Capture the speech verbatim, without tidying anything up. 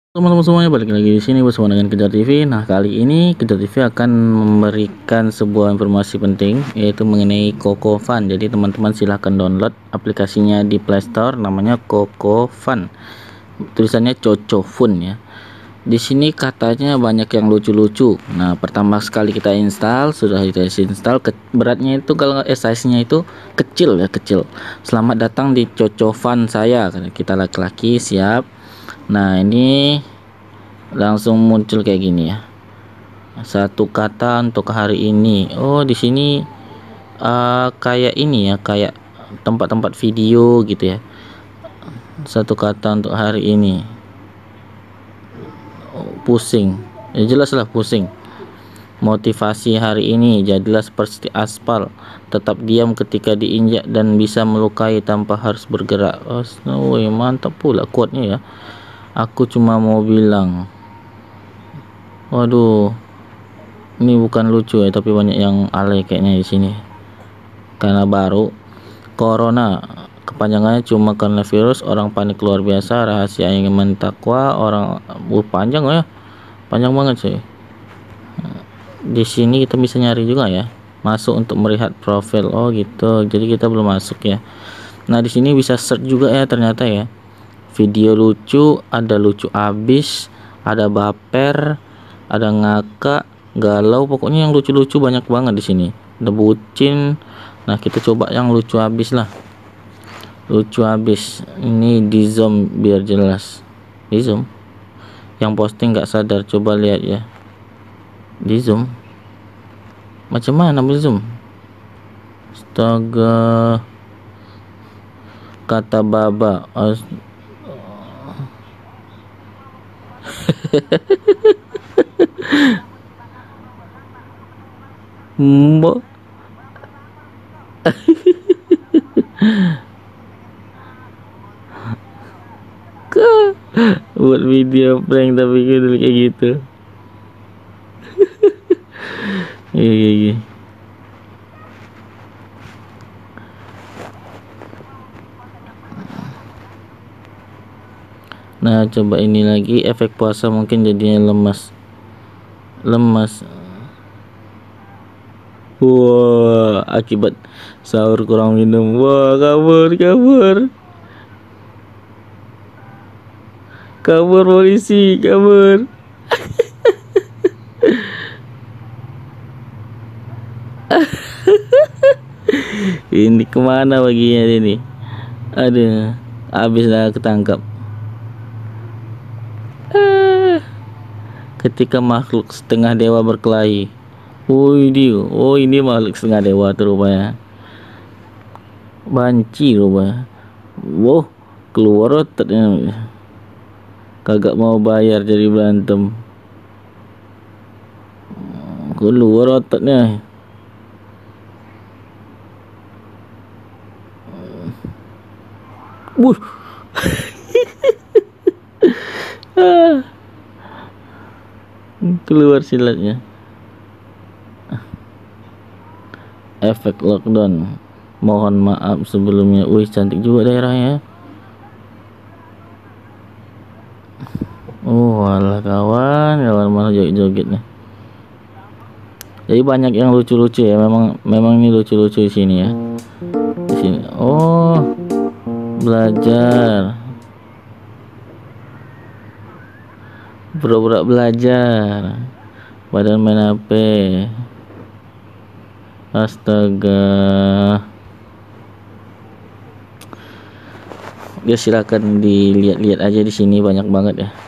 Teman-teman semuanya, balik lagi di sini bersama dengan Kejar T V. Nah, kali ini Kejar T V akan memberikan sebuah informasi penting, yaitu mengenai CocoFun. Jadi teman-teman silahkan download aplikasinya di Play Store, namanya CocoFun. Tulisannya CocoFun ya. Di sini katanya banyak yang lucu-lucu. Nah, pertama sekali kita install, sudah kita install, ke, beratnya itu kalau eh, size-nya itu kecil ya, kecil. Selamat datang di CocoFun saya. Kita laki-laki, siap. Nah, ini langsung muncul kayak gini ya. Satu kata untuk hari ini. Oh, di sini uh, kayak ini ya, kayak tempat-tempat video gitu ya. Satu kata untuk hari ini. Oh, pusing. Ya jelas lah pusing. Motivasi hari ini, jadilah seperti aspal, tetap diam ketika diinjak dan bisa melukai tanpa harus bergerak. Oh, oh mantap pula quote-nya ya. Aku cuma mau bilang, waduh, ini bukan lucu ya, tapi banyak yang alay kayaknya di sini. Karena baru corona, kepanjangannya cuma karena virus, orang panik luar biasa, rahasia yang mentakwa orang. Uh, panjang ya, panjang banget sih. Di sini kita bisa nyari juga ya, masuk untuk melihat profil. Oh gitu, jadi kita belum masuk ya. Nah, di sini bisa search juga ya, ternyata ya. Video lucu, ada lucu abis, ada baper, ada ngakak, galau, pokoknya yang lucu-lucu banyak banget di sini. Ada bucin. Nah, kita coba yang lucu abis lah. Lucu abis. Ini di zoom biar jelas. Di zoom. Yang posting nggak sadar, coba lihat ya. Di zoom. Macam mana di zoom? Astaga. Kata baba. As Mbok. Buat video prank tapi gitu kayak gitu. Iya iya iya. Nah, coba ini lagi, efek puasa mungkin jadinya lemas. Lemas. Wah, akibat sahur kurang minum. Wah, kabur, kabur. Kabur polisi, kabur. Ini kemana baginya ini? Aduh, habislah ketangkap. Ah, ketika makhluk setengah dewa berkelahi. Oh ini, oh ini makhluk setengah dewa tuh rupanya. Banci rupanya. Wow, keluar ototnya. Kagak mau bayar jadi berantem. Keluar ototnya. Wuh. Keluar silatnya. Efek lockdown. Mohon maaf sebelumnya. Wih, cantik juga daerahnya. Oh alah kawan, kawan malah joget-joget nih. Jadi banyak yang lucu-lucu ya. Memang memang ini lucu-lucu di sini ya. Di sini. Oh, belajar. Pura-pura belajar. Badan main H P. Astaga. Ya silakan dilihat-lihat aja, di sini banyak banget ya.